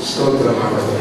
ஸ்தோத்திரமானது.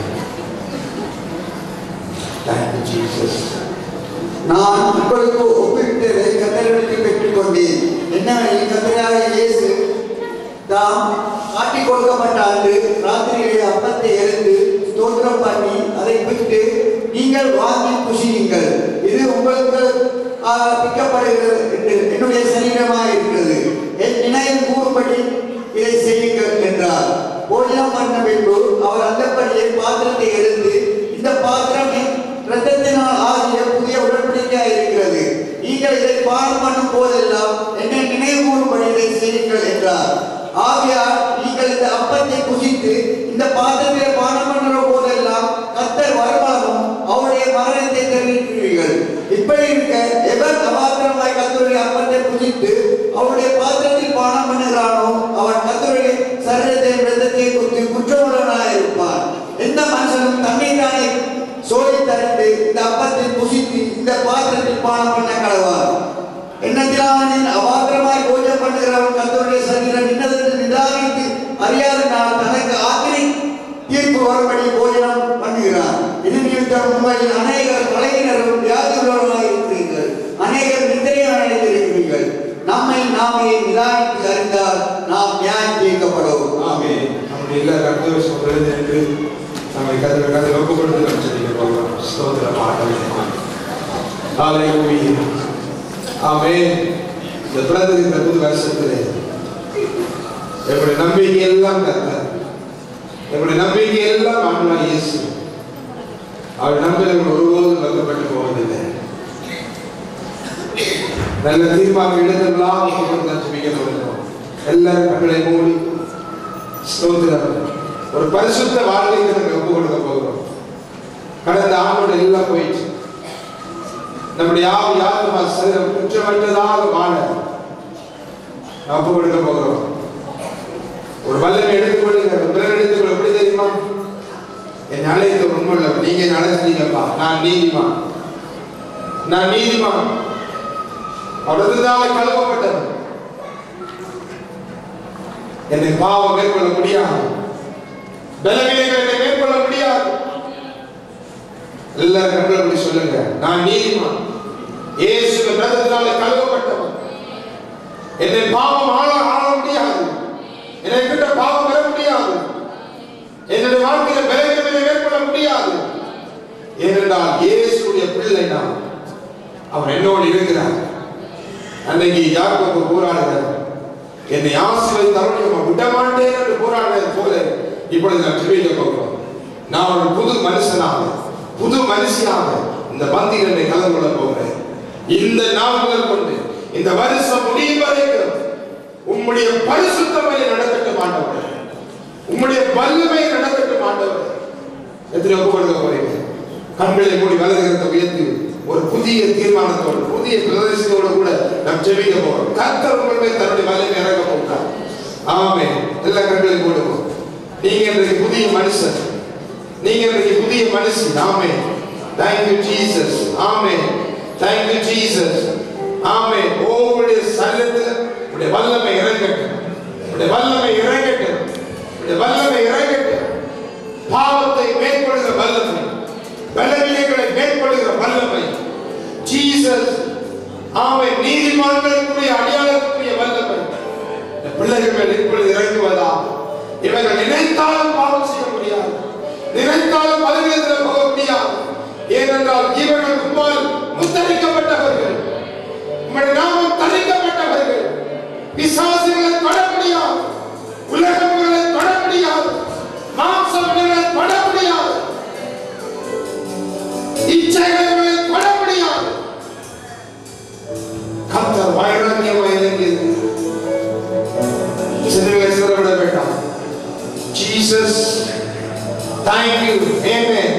Thank you Jesus. நான் உங்களுக்கு ஒப்பிட்டதை கர்த்தரிடத்தில் பெற்றுக்கொண்டேன். என்னவெனில் கர்த்தராகிய இயேசு தாம் காட்டிக் கொடுக்கப்பட்ட அன்று ராத்திரியிலே அப்பத்தை எடுத்து ஸ்தோத்திரம் பண்ணி அதை விட்டு, நீங்கள் வாங்கி புசியுங்கள், இது உங்களுக்கு பிக்கப்படுகிறது என்று என்னுடைய சரீரமாக இருக்கிறது, என் நினைவு கூறும்படி இதை செய்யுங்கள் என்றார். போஜனம் பண்ண பின்பு அவர் அந்தப்படியே பாத்திரத்தை எடுத்து, இந்த பாத்திரம் என் இரத்தத்தினால் ஆகிய புதிய உடன்படிக்கையாக இருக்கிறது, நீங்கள் இதை பானம் பண்ணும் போதெல்லாம் என்னை நினைவு கூறும்படி இதை செய்யுங்கள் என்றார். ஆகையால் நீங்கள் இந்த அப்பத்தை புசித்து இந்த பாத்திரத்தை பானம் பண்ணுற போதெல்லாம் கர்த்தர் வருமானம் அவருடைய மரணத்தை தெரிவிக்கிறீர்கள். இப்படி இருக்க எவர் அபாத்திரமாய் கர்த்தருடைய அப்பத்தை புசித்து அவருடைய பாத்திரத்தில் பானம் பண்ணுகிறானோ அவன் கர்த்தருடைய சரீரத்தையும் இரத்தத்தையும் குறித்து குற்றமுள்ளவனாய் இருப்பான். எந்த மனுஷனும் தன்னைத்தானே சோலை தரித்து இந்த அப்பத்தை புசித்து இந்த பாத்திரத்தில் பானம் பண்ண கடவார். எண்ணத்திலானின் அபாத்திரமாய் போஜனம் பண்ணுகிறவன் கர்த்தருடைய சரீரம் இன்னதென்று நிதானித்து அறியாத நான் தனக்கு ஆக்கினை தீர்ப்பு வரும்படி போஜனம் பண்ணுகிறார். இது நிமித்தம் உங்களில் அநேகர் பலகினரும் வியாதியுள்ளவர்களாக இருக்கிறீர்கள், அநேகர் நித்திரையாக அடைந்திருக்கிறீர்கள். நம்மை நாமே நிதானித்து அறிந்தால் நாம் நியாயம் தீர்க்கப்படுவோம். ஆமென். நம்முடைய எல்லா கர்த்தருடைய சொல்றது என்று நம்மை கர்த்தர் ஒப்புக்கொண்டு நாம் செல்ல போகிறோம். ஸ்தோத்திரமாக. ஹல்லேலூயா. ஆமென். இந்த பிறந்த புது வருஷத்திலே என்னுடைய நம்பிக்கை எல்லாம் கர்த்தர், என்னுடைய நம்பிக்கை எல்லாம் ஆண்டவர் இயேசு. அவர் நம்பிக்கைகள் ஒருபோதும் வைக்கப்பட்டு போவதில்லை. நல்ல தீர்மானம் எடுத்தவர்களாக ஒப்புக்கொண்டு ஜெபிக்க போகிறோம். எல்லாரும் கண்களை மூடி ஸ்தோத்திரம். ஒரு பரிசுத்த வாழ்க்கைக்கு நம்ம ஒப்பு கொடுக்க போகிறோம். கடந்த ஆண்டோட எல்லாம் போயிடுச்சு. நம்முடைய ஆத்மா சரீரம் குற்றமற்றதாக வாழ ஒப்பு கொடுக்க போகிறோம். ஒரு வல்லமை எடுத்துக்கொள்ளுங்க, பிறர் எடுத்துக்கொள்ள. எப்படி தெரியுமா? என் அழைத்த உண்மையுள்ள நீங்க அழைச்சிட்டீங்கப்பா, நான் நீதிமான், நான் நீதிமான். அவரதுனால கழுவப்பட்டது. என்னை பாவம் மேற்கொள்ள முடியாது, பலவீனங்கள் என்னை மேற்கொள்ள முடியாது. எல்லாரும் கண்களை சொல்லுங்க, நான் நீதிமான், இயேசுவின் இரத்தத்தினால கழுவப்பட்டவன். என்னை பாவம் ஆள முடியாது, என்னை கிட்ட பாவம் வர முடியாது, என்னுடைய வாழ்க்கையில பலவீனங்களை மேற்கொள்ள முடியாது. ஏனென்றால் இயேசுடைய பிள்ளை நான், அவர் என்னோடு இருக்கிறார். அன்னைக்கு யாக்கோபு போராடுகிறார், என்னை ஆசீர்வதித்து அருளும் விட மாட்டேன் என்று போராடுவது போல இப்பொழுது நான் ஜெபிக்க போகிறோம். நான் ஒரு புது மனுஷனாக, புது மனுஷனாக இந்த பந்தியில் என்னை கலந்து கொள்ள போகிறேன். இந்த நாள் முதல் கொண்டு இந்த வருஷம் முடியும் வரைக்கும் உம்முடைய பரிசுத்தமை நடக்கட்டும் ஆண்டவரே, உம்முடைய வல்லமை நடக்கட்டும் ஆண்டவரே. எத்தனை ஒப்பு கொடுக்க போறீங்க? கண்களை மூடி வலதுகிறத உயர்த்தி ஒரு புதிய தீர்மானத்தோடு, புதிய பிரதேசத்தோடு கூட நாம் ஜெபிக்க போறோம். கர்த்தர் உங்களுடைய தன்னுடைய வல்லமை இறக்க போகிறார். ஆமென். எல்லா கண்களையும் மூடுவோம். நீங்க இன்றைக்கு புதிய மனுஷன், நீங்க இன்றைக்கு புதிய மனுஷன். ஆமென். Thank you Jesus. Amen. Thank you Jesus. ஆமென். உங்களுடைய சரீரத்தில் உங்களுடைய வல்லமை இறங்கட்டும், உங்களுடைய வல்லமை இறங்கட்டும், உங்களுடைய வல்லமை இறங்கட்டும். பாவத்தை மேற்கொள்கிற வல்லமை, பலவீனங்களை மேற்கொள்கிற வல்லமை ஜீசஸ். ஆமென். நீதிமான்களுக்குரிய அடையாளத்துக்குரிய வல்லமை பிள்ளைகள் இப்பொழுது இறங்குவதா? இவர்கள் நினைத்தாலும் பாவம் செய்ய முடியாது, நினைத்தாலும் பலவீனத்தில் போக முடியாது. ஏனென்றால் இவர்கள் உம்மால் முத்தரிக்கப்பட்டவர்கள், உம்முடைய நாமம் தரிக்கப்பட்டவர்கள். பிசாசுகளை தொட முடியாது, உலகங்களை தொட முடியாது, மாம்சங்களை தொட முடியாது, இச்சைகளை தொட முடியாது. கர்த்தர் வைராக்கியமாய் இறங்கியது. சிறுவை சிறுவிட வேண்டாம். Jesus, thank you. Amen.